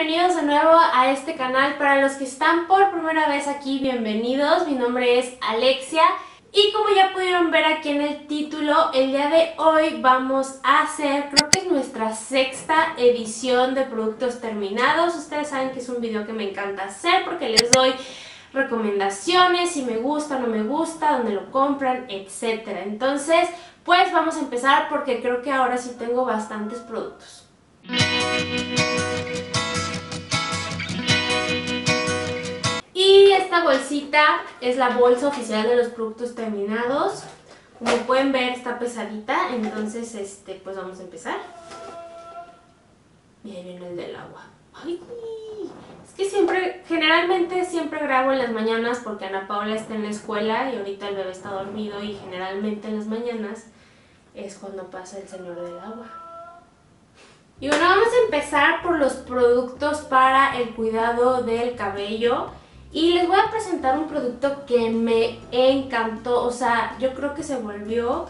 bienvenidos de nuevo a este canal. Para los que están por primera vez aquí, bienvenidos. Mi nombre es Alexia y como ya pudieron ver aquí en el título, el día de hoy vamos a hacer, creo que es nuestra sexta edición de productos terminados. Ustedes saben que es un video que me encanta hacer porque les doy recomendaciones, si me gusta, no me gusta, dónde lo compran, etcétera. Entonces, pues vamos a empezar porque creo que ahora sí tengo bastantes productos. Y esta bolsita es la bolsa oficial de los productos terminados. Como pueden ver, está pesadita, entonces pues vamos a empezar. Y ahí viene el del agua. Ay, es que generalmente siempre grabo en las mañanas porque Ana Paula está en la escuela y ahorita el bebé está dormido, y generalmente en las mañanas es cuando pasa el señor del agua. Y bueno, vamos a empezar por los productos para el cuidado del cabello. Y les voy a presentar un producto que me encantó. O sea, yo creo que se volvió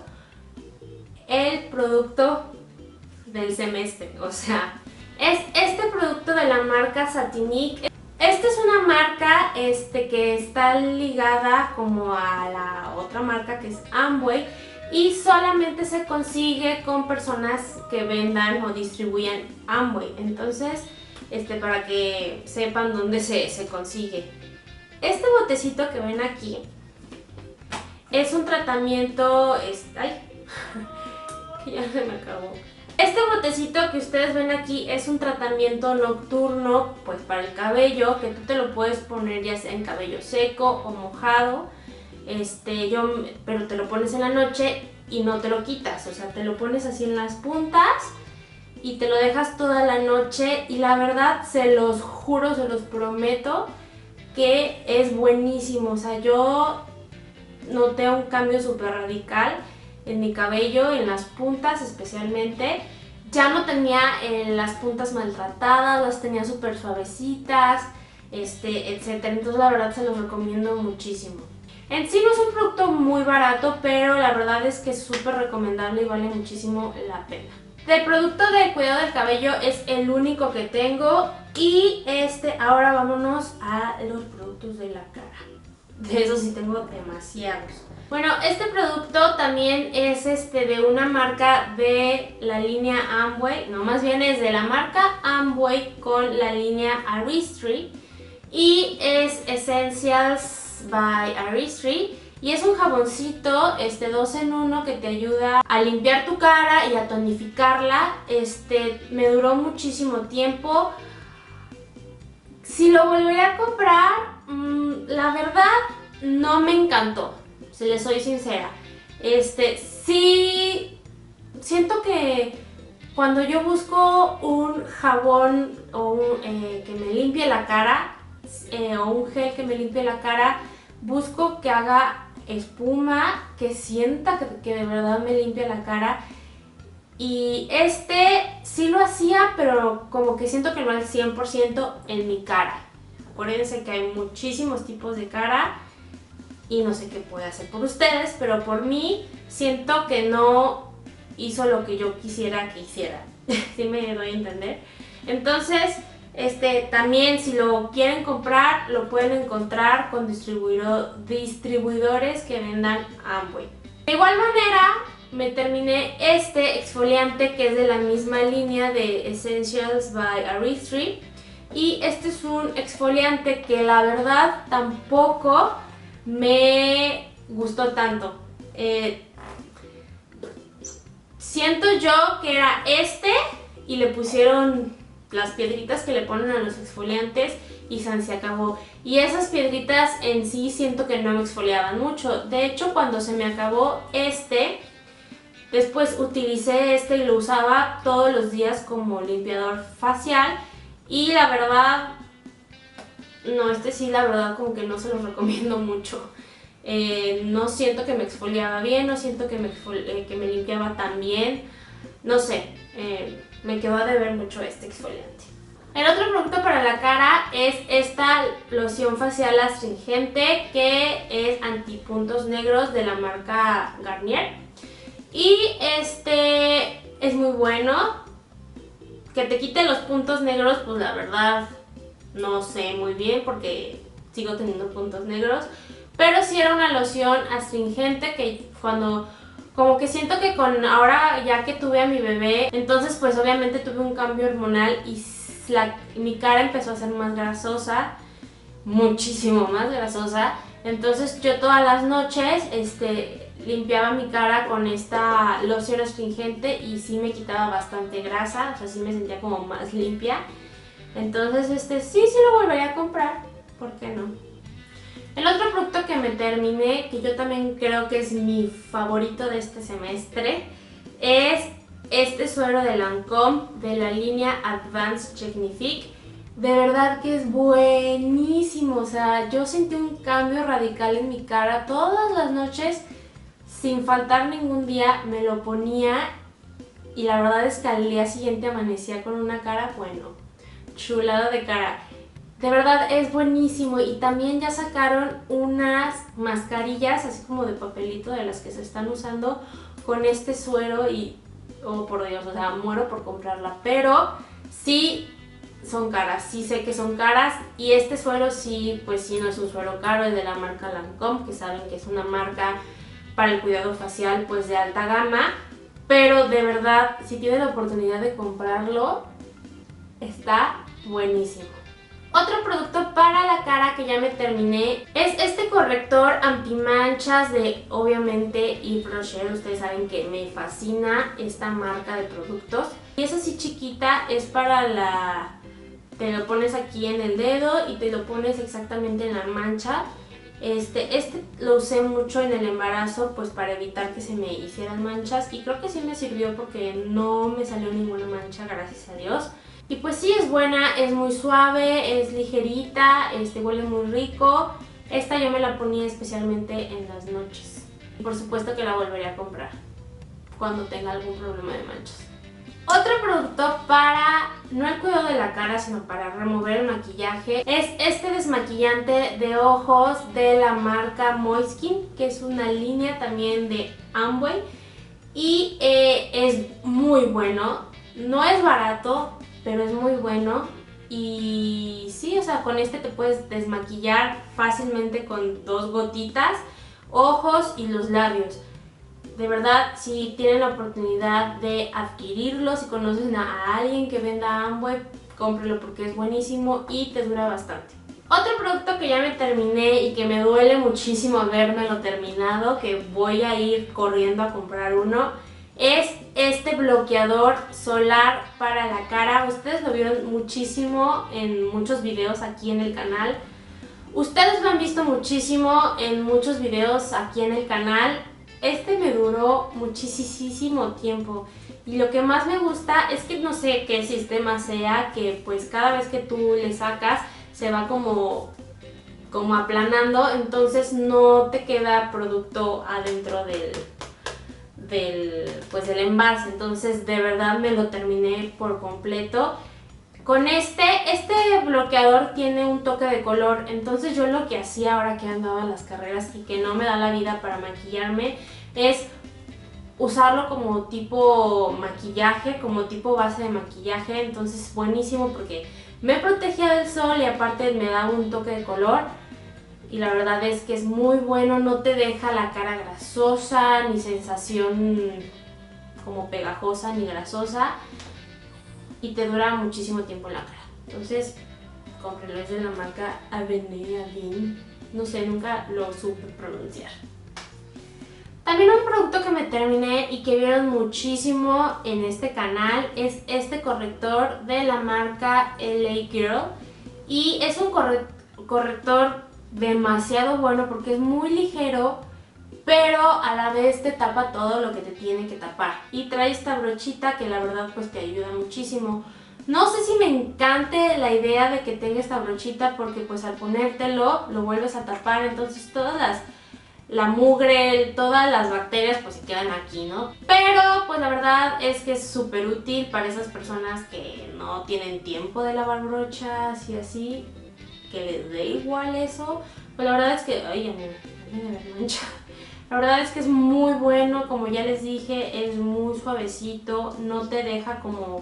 el producto del semestre. O sea, es este producto de la marca Satinic. Esta es una marca que está ligada como a la otra marca que es Amway. Y solamente se consigue con personas que vendan o distribuyan Amway. Entonces, para que sepan dónde se consigue. Este botecito que ven aquí es un tratamiento... ¡Ay! Que ya se me acabó. Este botecito que ustedes ven aquí es un tratamiento nocturno, pues para el cabello, que tú te lo puedes poner ya sea en cabello seco o mojado. Pero te lo pones en la noche y no te lo quitas, o sea, te lo pones así en las puntas y te lo dejas toda la noche, y la verdad, se los juro, se los prometo que es buenísimo. O sea, yo noté un cambio súper radical en mi cabello, en las puntas especialmente. Ya no tenía las puntas maltratadas, las tenía súper suavecitas, etcétera. Entonces la verdad se los recomiendo muchísimo. En sí no es un producto muy barato, pero la verdad es que es súper recomendable y vale muchísimo la pena. Del producto de cuidado del cabello es el único que tengo. Y ahora vámonos a los productos de la cara. De esos sí tengo demasiados. Bueno, este producto también es de una marca de la línea Amway. No, más bien es de la marca Amway con la línea Aristry. Y es Essentials by Aristry. Y es un jaboncito 2 en 1 que te ayuda a limpiar tu cara y a tonificarla. Me duró muchísimo tiempo. Si lo volvería a comprar, la verdad no me encantó, si les soy sincera. Sí, siento que cuando yo busco un jabón o que me limpie la cara, o un gel que me limpie la cara, busco que haga espuma, que sienta que de verdad me limpia la cara. Y sí lo hacía, pero como que siento que no al 100% en mi cara. Acuérdense que hay muchísimos tipos de cara y no sé qué puede hacer por ustedes, pero por mí siento que no hizo lo que yo quisiera que hiciera. ¿Sí me doy a entender? Entonces, también si lo quieren comprar, lo pueden encontrar con distribuidores que vendan Amway. De igual manera, me terminé este exfoliante que es de la misma línea de Essentials by Aristry. Y este es un exfoliante que la verdad tampoco me gustó tanto. Siento yo que era y le pusieron las piedritas que le ponen a los exfoliantes y se acabó. Y esas piedritas en sí siento que no me exfoliaban mucho. De hecho, cuando se me acabó después utilicé y lo usaba todos los días como limpiador facial. Y la verdad, no, sí, la verdad como que no se los recomiendo mucho. No siento que me exfoliaba bien, no siento que me limpiaba tan bien. No sé, me quedó a deber mucho este exfoliante. El otro producto para la cara es esta loción facial astringente que es antipuntos negros de la marca Garnier. Y es muy bueno. Que te quite los puntos negros, pues la verdad no sé muy bien porque sigo teniendo puntos negros. Pero sí era una loción astringente que cuando... Como que siento que con ahora ya que tuve a mi bebé, entonces pues obviamente tuve un cambio hormonal y mi cara empezó a ser más grasosa, muchísimo más grasosa. Entonces yo todas las noches limpiaba mi cara con esta loción astringente y sí me quitaba bastante grasa, o sea sí me sentía como más limpia. Entonces sí lo volvería a comprar, ¿por qué no? El otro producto que me terminé, que yo también creo que es mi favorito de este semestre, es este suero de Lancôme de la línea Advanced Technifique. De verdad que es buenísimo, o sea, yo sentí un cambio radical en mi cara todas las noches, sin faltar ningún día, me lo ponía y la verdad es que al día siguiente amanecía con una cara, bueno, chulada de cara. De verdad es buenísimo y también ya sacaron unas mascarillas así como de papelito de las que se están usando con este suero y, oh por Dios, o sea, muero por comprarla, pero sí son caras, sí sé que son caras y este suero sí, pues sí no es un suero caro, es de la marca Lancôme, que saben que es una marca para el cuidado facial pues de alta gama, pero de verdad si tienen la oportunidad de comprarlo, está buenísimo. Otro producto para la cara que ya me terminé es este corrector antimanchas de obviamente Yves Rocher. Ustedes saben que me fascina esta marca de productos. Y es así chiquita, es para la... Te lo pones aquí en el dedo y te lo pones exactamente en la mancha. Este lo usé mucho en el embarazo pues para evitar que se me hicieran manchas y creo que sí me sirvió porque no me salió ninguna mancha, gracias a Dios. Y pues sí es buena, es muy suave, es ligerita, huele muy rico. Esta yo me la ponía especialmente en las noches. Y por supuesto que la volvería a comprar cuando tenga algún problema de manchas. Otro producto para, no el cuidado de la cara, sino para remover el maquillaje, es este desmaquillante de ojos de la marca Moiskin, que es una línea también de Amway. Y es muy bueno, no es barato, pero es muy bueno y sí, o sea, con este te puedes desmaquillar fácilmente con 2 gotitas, ojos y los labios. De verdad, si tienen la oportunidad de adquirirlo, si conocen a alguien que venda Amway, cómprelo porque es buenísimo y te dura bastante. Otro producto que ya me terminé y que me duele muchísimo habérmelo terminado, que voy a ir corriendo a comprar uno, es este bloqueador solar para la cara. Ustedes lo vieron muchísimo en muchos videos aquí en el canal. Ustedes lo han visto muchísimo en muchos videos aquí en el canal. Este me duró muchísimo tiempo. Y lo que más me gusta es que no sé qué sistema sea, que pues cada vez que tú le sacas se va como aplanando. Entonces no te queda producto adentro del envase. Entonces de verdad me lo terminé por completo. Con este bloqueador tiene un toque de color, entonces yo lo que hacía ahora que andaba en las carreras y que no me da la vida para maquillarme es usarlo como tipo maquillaje, como tipo base de maquillaje. Entonces buenísimo porque me protegía del sol y aparte me da un toque de color. Y la verdad es que es muy bueno, no te deja la cara grasosa, ni sensación como pegajosa ni grasosa. Y te dura muchísimo tiempo en la cara. Entonces, cómprenlo, es de la marca Avenue. No sé, nunca lo supe pronunciar. También un producto que me terminé y que vieron muchísimo en este canal es este corrector de la marca LA Girl. Y es un corrector demasiado bueno porque es muy ligero, pero a la vez te tapa todo lo que te tiene que tapar. Y trae esta brochita que la verdad pues te ayuda muchísimo. No sé si me encante la idea de que tenga esta brochita porque pues al ponértelo lo vuelves a tapar, entonces la mugre, todas las bacterias pues se quedan aquí, ¿no? Pero pues la verdad es que es súper útil para esas personas que no tienen tiempo de lavar brochas y así, que les dé igual eso. Pues la verdad es que, ay, ya me mancha. La verdad es que es muy bueno, como ya les dije, es muy suavecito, no te deja como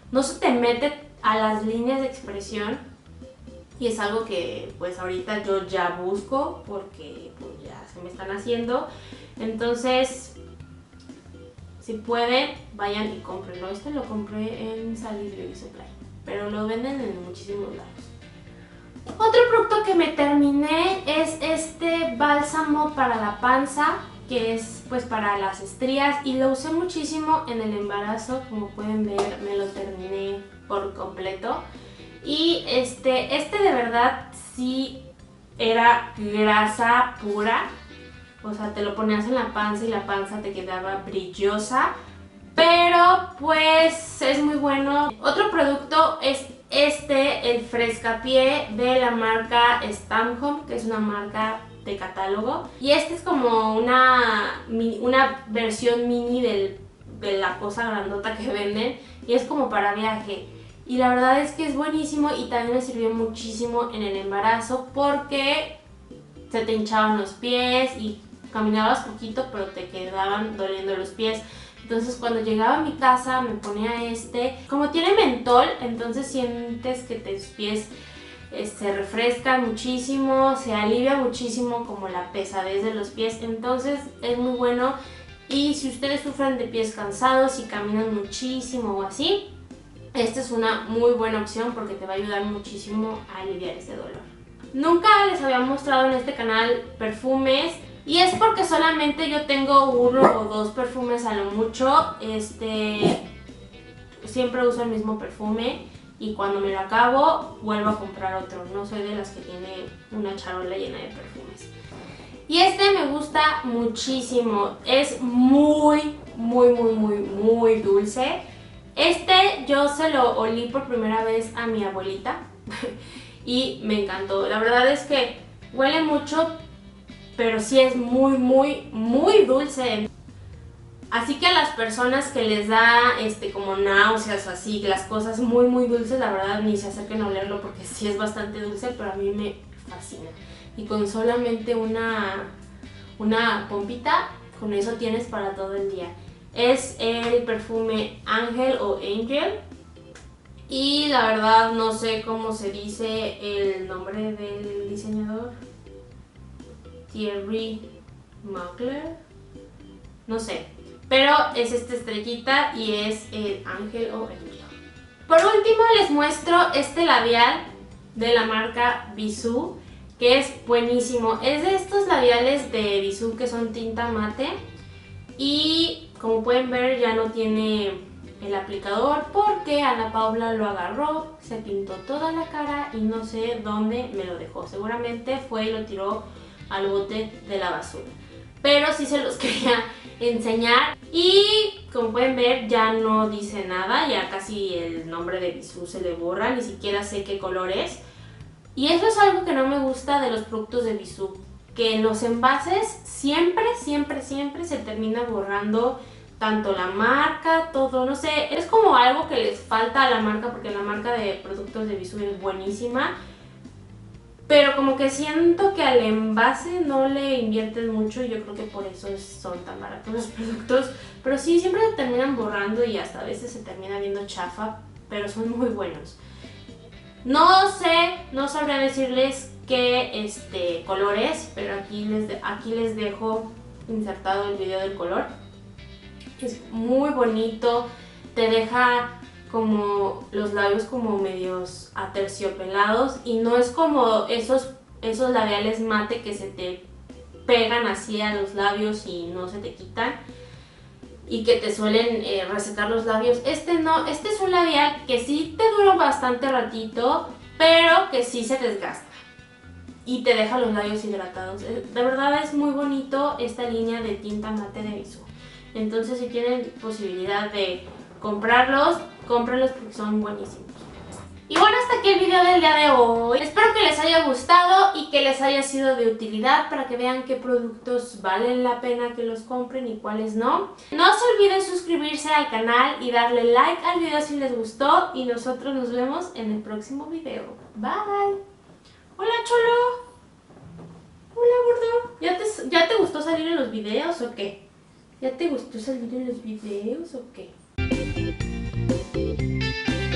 no se te mete a las líneas de expresión y es algo que pues ahorita yo ya busco porque pues ya se me están haciendo. Entonces, si pueden, vayan y cómprenlo. Este lo compré en Sally's Beauty Supply, pero lo venden en muchísimos lados. Otro producto que me terminé es este bálsamo para la panza, que es pues para las estrías, y lo usé muchísimo en el embarazo. Como pueden ver, me lo terminé por completo. Y este de verdad sí era grasa pura. O sea, te lo ponías en la panza y la panza te quedaba brillosa. Pero pues es muy bueno. Otro producto es el Frescapié de la marca Stamhome, que es una marca de catálogo. Y este es como una versión mini de la cosa grandota que venden. Y es como para viaje. Y la verdad es que es buenísimo y también me sirvió muchísimo en el embarazo porque se te hinchaban los pies y caminabas poquito pero te quedaban doliendo los pies. Entonces cuando llegaba a mi casa me ponía como tiene mentol, entonces sientes que tus pies se refrescan muchísimo, se alivia muchísimo como la pesadez de los pies, entonces es muy bueno. Y si ustedes sufren de pies cansados y caminan muchísimo o así, esta es una muy buena opción porque te va a ayudar muchísimo a aliviar ese dolor. Nunca les había mostrado en este canal perfumes y es porque solamente yo tengo 1 o 2 perfumes a lo mucho. Siempre uso el mismo perfume y cuando me lo acabo vuelvo a comprar otro. No soy de las que tiene una charola llena de perfumes. Y este me gusta muchísimo. Es muy dulce. Yo se lo olí por primera vez a mi abuelita y me encantó. La verdad es que huele mucho, pero sí es muy dulce. Así que a las personas que les da como náuseas o así, las cosas muy dulces, la verdad ni se acerquen a olerlo porque sí es bastante dulce, pero a mí me fascina. Y con solamente una pompita, con eso tienes para todo el día. Es el perfume Ángel o Angel. Y la verdad no sé cómo se dice el nombre del diseñador. Thierry Mugler. No sé. Pero es esta estrellita y es el Ángel o Angel. Por último les muestro este labial de la marca Bisú, que es buenísimo. Es de estos labiales de Bisú que son tinta mate. Y como pueden ver ya no tiene el aplicador porque Ana Paula lo agarró, se pintó toda la cara y no sé dónde me lo dejó. Seguramente fue y lo tiró al bote de la basura. Pero sí se los quería enseñar. Y como pueden ver ya no dice nada, ya casi el nombre de Bisú se le borra, ni siquiera sé qué color es. Y eso es algo que no me gusta de los productos de Bisú, que en los envases siempre se termina borrando tanto la marca, todo, no sé, es como algo que les falta a la marca porque la marca de productos de Bisú es buenísima, pero como que siento que al envase no le invierten mucho y yo creo que por eso son tan baratos los productos, pero sí, siempre se terminan borrando y hasta a veces se termina viendo chafa, pero son muy buenos. No sé, no sabría decirles qué colores, pero aquí les dejo insertado el video del color. Es muy bonito, te deja como los labios como medios aterciopelados y no es como esos labiales mate que se te pegan así a los labios y no se te quitan y que te suelen resecar los labios. No, este es un labial que sí te dura bastante ratito, pero que sí se desgasta y te deja los labios hidratados. De verdad es muy bonito esta línea de tinta mate de Bisú. Entonces si tienen posibilidad de comprarlos, cómprenlos porque son buenísimos. Y bueno, hasta aquí el video del día de hoy. Espero que les haya gustado y que les haya sido de utilidad para que vean qué productos valen la pena que los compren y cuáles no. No se olviden suscribirse al canal y darle like al video si les gustó y nosotros nos vemos en el próximo video. Bye. Hola Cholo. Hola gordo. ¿Ya te gustó salir en los videos o qué? ¿Ya te gustó salir en los videos o qué?